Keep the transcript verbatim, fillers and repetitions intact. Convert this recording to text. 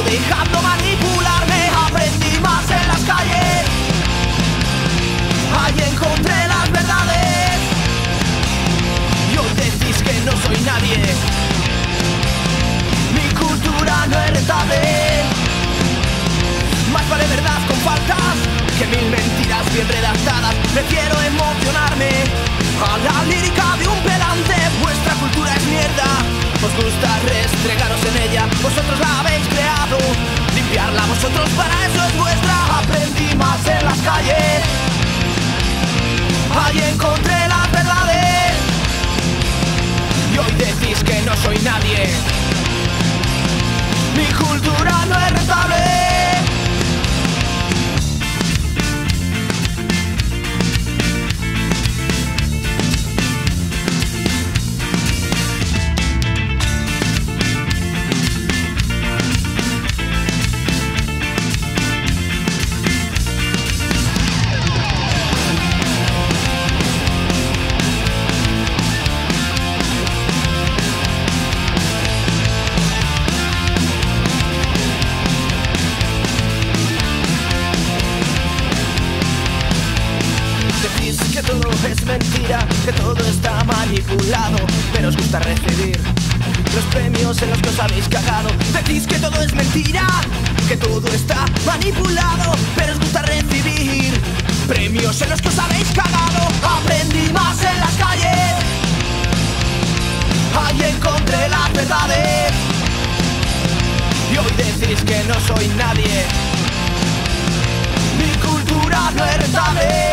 dejando manipularme. Aprendí más en las calles, ahí encontré las verdades. Y hoy decís que no soy nadie, mi cultura no es rentable. Más vale verdad con faltas que mil mentiras bien redactadas. Prefiero emocionarme a la lírica de un pedante. Vuestra cultura es mierda, os gusta restregaros en ella. Vosotros la habéis creado, limpiarla vosotros, para eso es vuestra. Aprendí más en las calles, ahí encontré las verdades. Y hoy decís que no soy nadie, mi cultura no es rentable. Que todo es mentira, que todo está manipulado, pero os gusta recibir los premios en los que os habéis cagado. Decís que todo es mentira, que todo está manipulado, pero os gusta recibir premios en los que os habéis cagado. Aprendí más en las calles, ahí encontré las verdades. Y hoy decís que no soy nadie, mi cultura no es rentable.